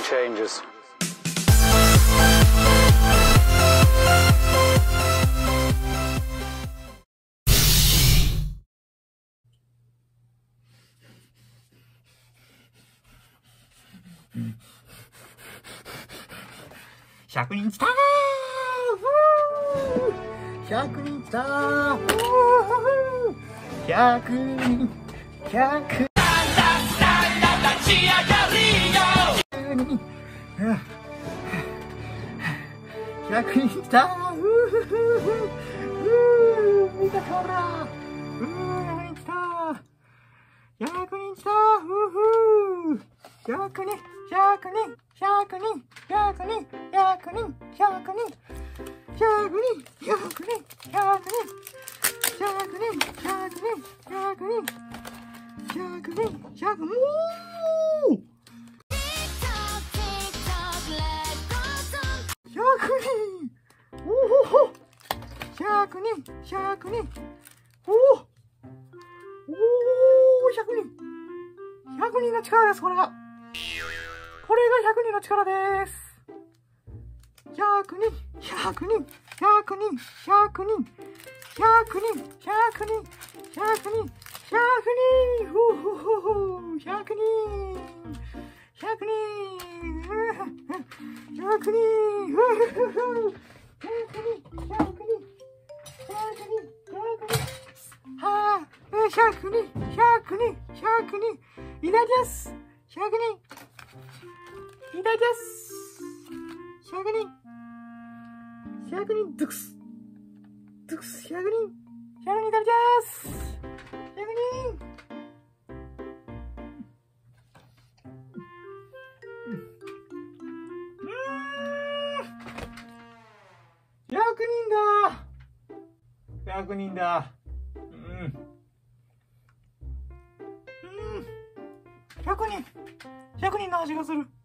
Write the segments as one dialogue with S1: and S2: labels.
S1: changes.
S2: $100人来たー！100人来たー！100人100人来たー！見たほら100人来たー！100人来たー！100人100人100人100人100人100人100人100人100人100人100人100人100人100人おお100人100人おお100人100人の力です。これが100人の力です。100人100人100人100人100人100人100人100人ほほほほ100人100人100人はあ100人100人100人いただきます100人いただきます100人100人ドゥクスドゥクス100人100人いただきます100人100人だ100人の味がする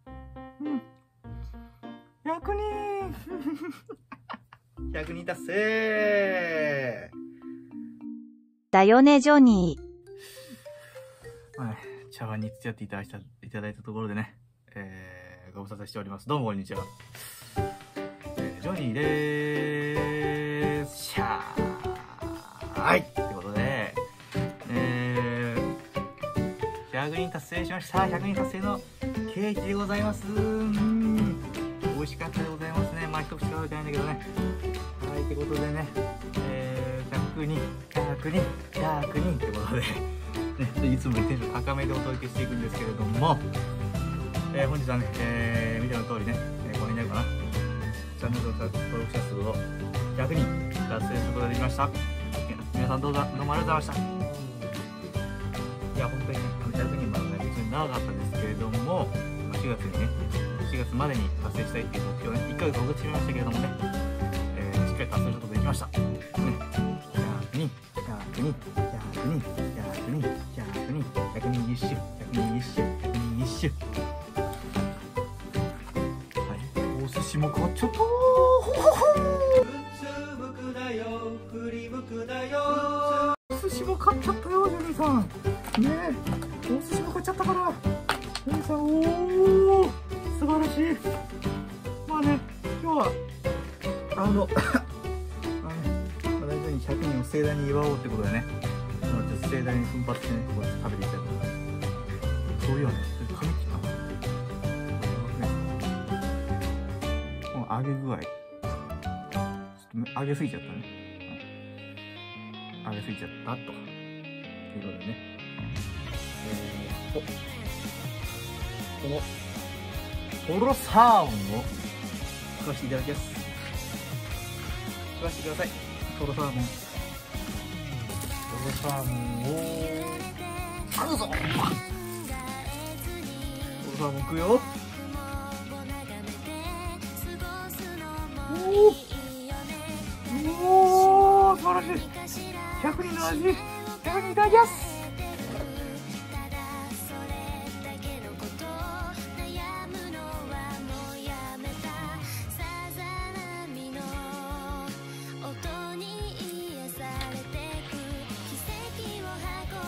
S2: 100人100人達成
S3: だよねジョニ
S2: ー。はい、茶碗に付き合っていただいたところでね、ご無沙汰しております。どうもこんにちは、ジョニーでーす。シャーはいってことで、100人達成しました。100人達成のケーキでございます。美味しかったでございますね。まあ一口しか食べてないんだけどね。はい、ってことでね、100人100人100人ってことで、ね、いつもよりテンション高めでお届けしていくんですけれども、本日はね、見ての通りね、この辺になるかな、チャンネル登録者数を100人達成することができました。皆さんどうもありがとうございました。いや、本当にね、100人までね、別に長かったんですけれども、4月にね、4月までに達成したいっていう目標をね、1ヶ月遅れてしまいましたけれどもね、しっかり達成することができました。ね、100人、100人、100人、100人、100人、100人一首、100人一首、100人一首。はい、お寿司も買っちゃったー。お寿司も買っちゃったよ、ジョニーさん。ねえ、お寿司も買っちゃったから。ジョニーさん、おー、素晴らしい。まあね、今日は、まあね、大体100人を盛大に祝おうってことでね、盛大に奮発してね、ここで食べていきたいと思います。そういやね、髪切ったな。この揚げ具合。ちょっと揚げすぎちゃったね。揚げすぎちゃったと。ということでね。このトロサーモンを食わせていただきます。食わせてください。トロサーモン。トロサーモンをあるぞ。トロサーモン食うよ。おー、素晴らしい。100人の味、100人いただきます。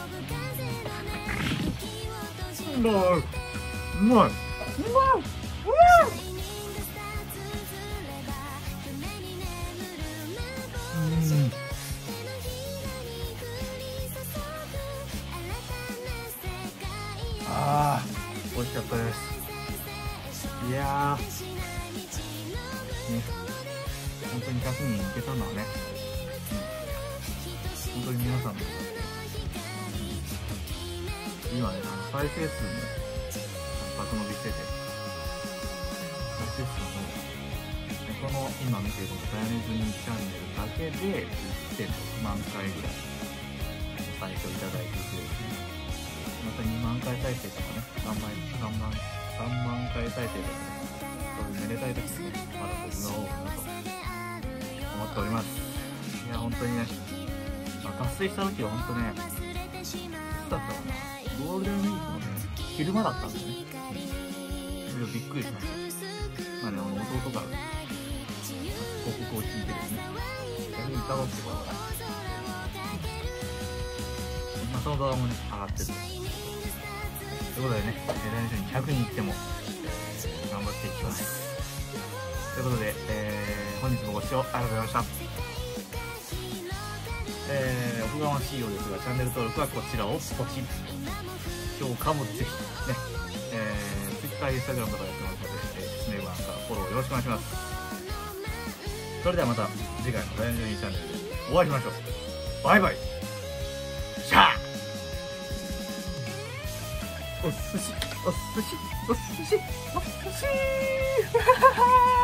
S2: うまい、うまい、うまい、う味しかったです。いやー、ね、本当に100人いけたのはね、本当に皆さんの、今ね、再生数も爆伸びしてて、再生数も、この今見ているダイヤネズミチャンネルだけで 1.6 万回ぐらい再生いただいていてですね、また2万回再生とかね、3万回再生とかね、そういうめでたい時にね、まだ僕が多いなと思っております。いや、本当にね、達成した時は本当ね、いつだったかな、ゴールデンウィークのね、昼間だったんですね。びっくりしました。弟が報告を聞いてですね、逆に歌おうってことが、その動画もね、上がってるということでね、来週に100人いっても、頑張っていきます。ということで、本日もご視聴ありがとうございました。おこがましいようですが、チャンネル登録はこちらをポチッ、評価もぜひね、Twitter、Instagram とかやってますので、指名版からフォローよろしくお願いします。それではまた次回のダイヤネズミチャンネルでお会いしましょう。バイバイ。シャー。お寿司、お寿司、お寿司、お寿司。